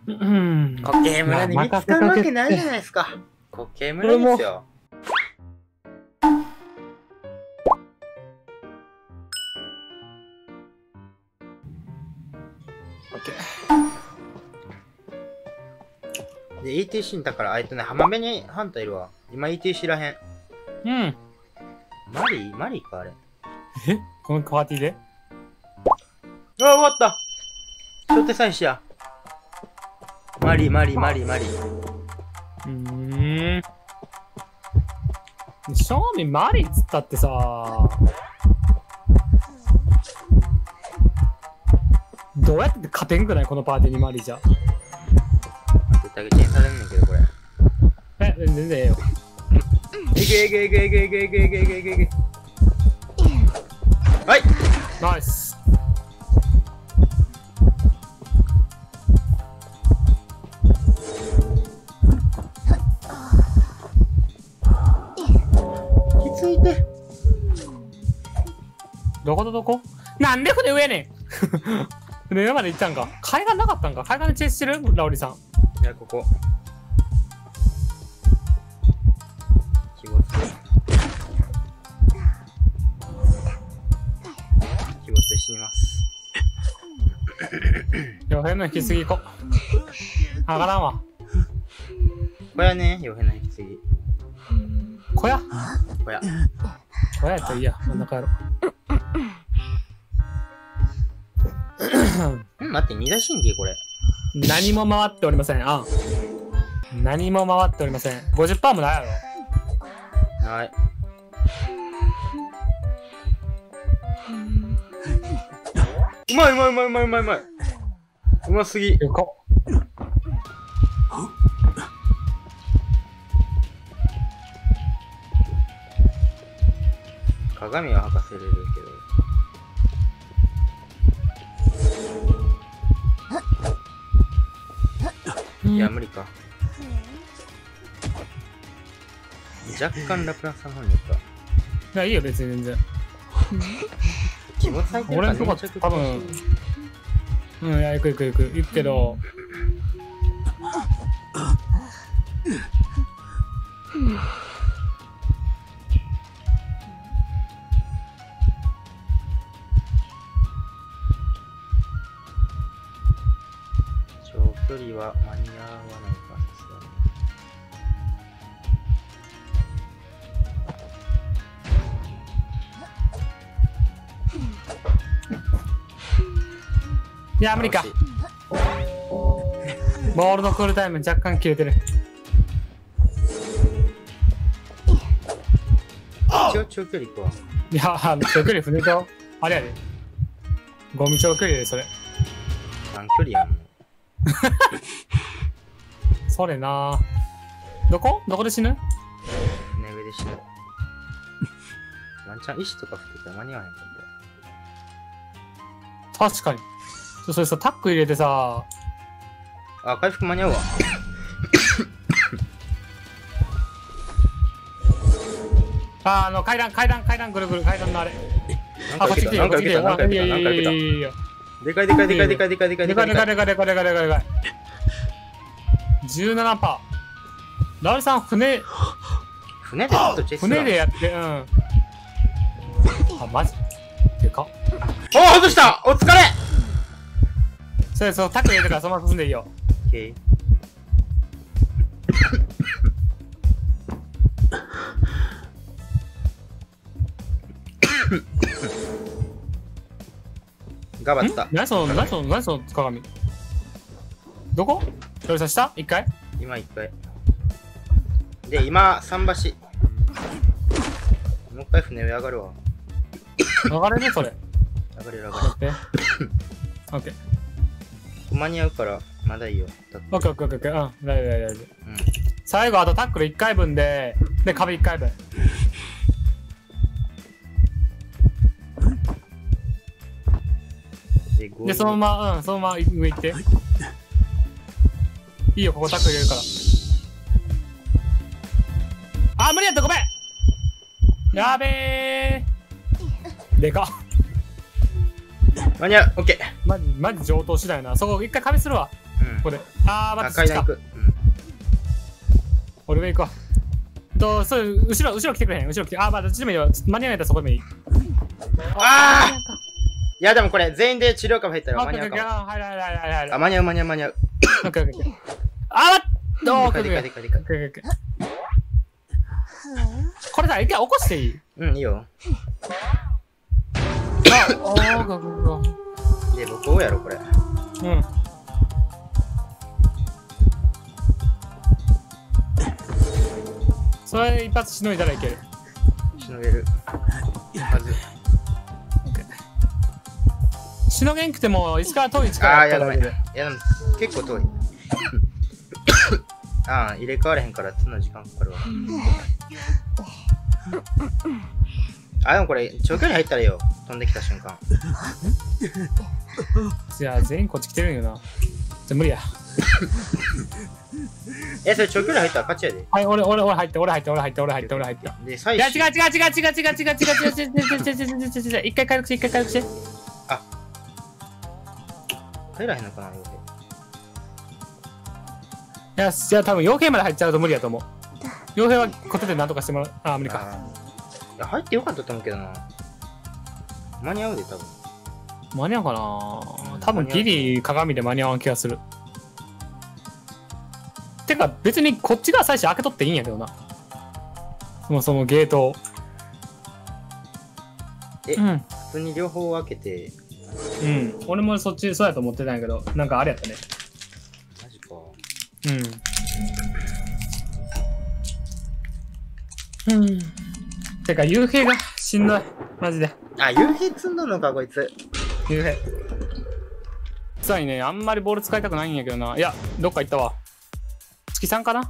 うん。 固形村に見つかるわけないじゃないですか。固形村ですよ。で、ETC だから、浜辺にハンターいるわ。今 ETC らへん。 うん。 マリーか、あれ。 えこのパーティーで終わった小手祭司や。マリー。 正味マリーっつったってさどうやって勝てんくないこのパーティーにマリーじゃ。 絶対チェンされんねんけど、これ。 全然ええよ。 いけ。はいナイス。 きついて。 どことどこなんで船上やねん船上まで行ったんか。海岸なかったんか。海岸でチェイスしてるラオリさん。 いや、ここ。気没で死にます。 よ変な引きすぎこ。上がらんわ。 小屋ね、よ変な引きすぎ。 小屋小屋やったらいいや。真ん中やろ。 待って、二大神経これ。 何も回っておりません。何も回っておりません。50% もないやろ。 はい。うまい。うますぎ。鏡は履かせれるけど。いや、無理か。若干ラプランスさんの方に行った。 いや、いいよ、別に全然。 気持ち最近俺んとこ多分、いや、行く。行くけど、 長距離は間に合わないかですよね。 いや、無理か。ボールのクールタイム若干切れてる。 一応長距離行くわ。 いや、長距離船と、あれやで。ゴミ長距離で、それ。 短距離やんもう。 それなどこで死ぬ？ 船上で死ぬ。ワンチャン石とか降ってたら間に合わへんかった。 確かに。それさ、タック入れてさ、 あ、回復間に合うわ。 階段ぐるぐる階段のあれ。こっち来てよ、こっち来てよ。いや。 でかい。 でかい。17%。ラウリさん、船でずっとチェス船でやって、マジでかっ。 外したお疲れそう、タック入れてからそのまま進んでいいよ。 オッケー。頑張った。 何その鏡。どこ？ラウリさん下？一回？ 今一回。で、今、桟橋。もう一回船上上がるわ。 上がれるそれ。 上がれる。 オッケー。 間に合うから、まだいいよ。 オッケー。大丈夫。最後、あとタックル1回分で、壁1回分。で、そのまま上行って。いいよ、ここタックル入れるから。無理やった、ごめん。やべえ。でかっ。 間に合う、オッケー。 マジ上等次第な。そこ一回壁するわ。 これ。あー、待って、 階段行く。 俺上行こう。そう、後ろ来てくれへん。後ろ来て。あー、まあ、どっちでもいいよ。間に合えたらそこでもいい。 ああいやでもこれ全員で治療カフェ入ったら間に合うかも。 はい。 あ、間に合う。 オッケーオッケー。あー、どうかでかいでかいでかい。 これさ、一回起こしていい？ うん、いいよ。で、僕どうやろこれ。 うん。それ一発しのいだらいける。 しのげる。はず。 しのげんくても、石川遠い力ああ、いや、ごめん。いで。 や、でも結構遠い。ああ、入れ替われへんから、そんな時間かかるわ。あ、でもこれ、長距離入ったらいいよ。飛んできた瞬間。 じゃあ、全員こっち来てるんよな。じゃ、無理や。 それ長距離入ったら勝ちやで。 はい、俺入って。 で、最いや、違終。 う。一回回復して。 あ、入らへんのかな、 いや、じゃあ多分傭兵まで入っちゃうと無理やと思う。傭兵はコテでなんとかしてもらう。あー、無理か。 いや、入ってよかったと思うけどな。間に合うで、多分。 間に合うかな。多分ギリ鏡で間に合わん気がする。てか別にこっちが最初開けとっていいんやけどな。そのゲートを。うん。 普通に両方開けて。 うん。俺もそっちそうやと思ってたんやけど、なんかあれやったね。 マジか。 うん。てか幽閉がしんどい。マジで。 あ、幽閉積んどんのか、こいつ。 幽閉。さにね、あんまりボール使いたくないんやけどな。いや、どっか行ったわ。月さんかな？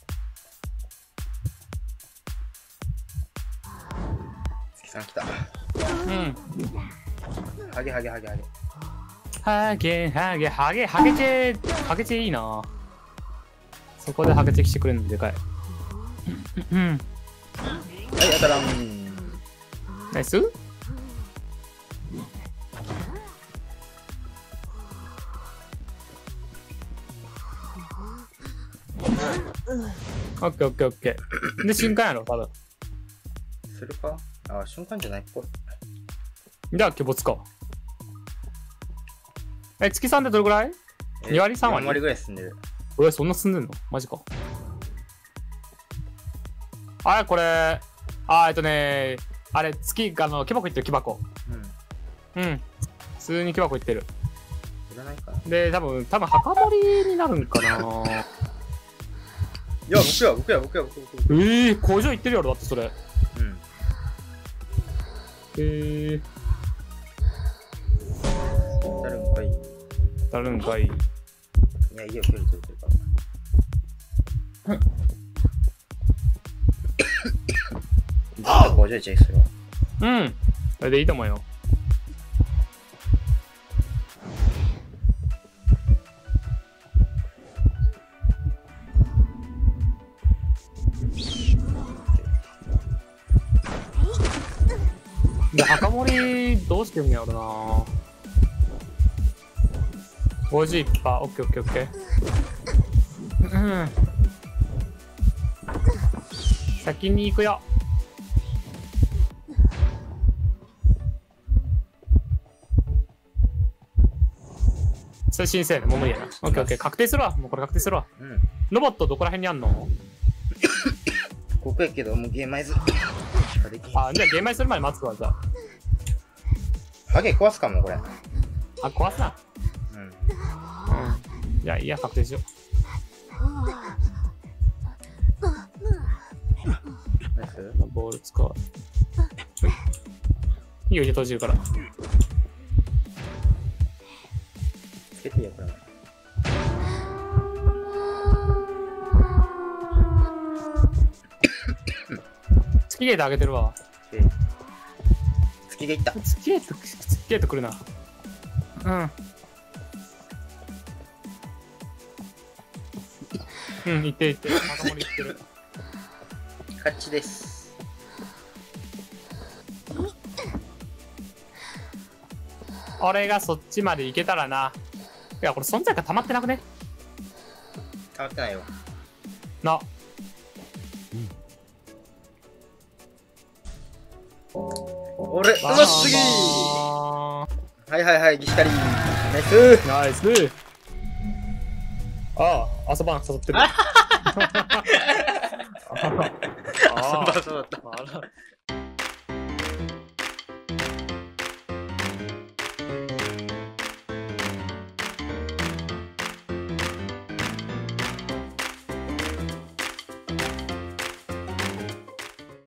月さん来た。 うん。 ハゲ。 ハゲチェいいな。そこでハゲチェ来てくれるのでかい。うん。 はい、当たらん。 ナイス？オッケー。で、瞬間やろ、多分。 するか？あ、瞬間じゃないっぽい。 じゃあ、鬼没か。月さんってどれぐらい？ 2 割 ?3 割？ 4割ぐらい進んでる。 そんな進んでんの？マジか。これ、あれ、月、木箱行ってる、木箱。うん。普通に木箱行ってる。 いらないかな。 で、多分、墓守りになるんかな。 いや、僕や。 工場行ってるやろ、だってそれ。当たるんかい。いや、いいよ、距離取れてるから。ずっと工場チェックするわ。 それでいいと思うよ。で、墓守どうしてるんやろな。51%、オッケー。先に行くよ。それ申請ね、もう無理やな。オッケー、確定するわ。もうこれ確定するわ。ロボットどこら辺にあんの？ ここやけど、もうゲーマイズ。 じゃあゲーマイする前に待つわ、じゃあ。 ハゲ壊すかも、これ。 壊すな。じゃあいいや、確定しよう。ボール使う。いいよ、閉じるから。 つけていいよ、これ。 月ゲート上げてるわ。 月ゲートいった。 月ゲート来るな。行って。まともに行ってる。 勝ちです。 俺がそっちまで行けたらな。いや、これ存在感溜まってなくね？ 溜まってないよ。 な。 俺、うますぎー。はいはいはい、ギシカリー。ナイス。 ナイス。ああ、朝晩誘ってる。ああ、 そうだった。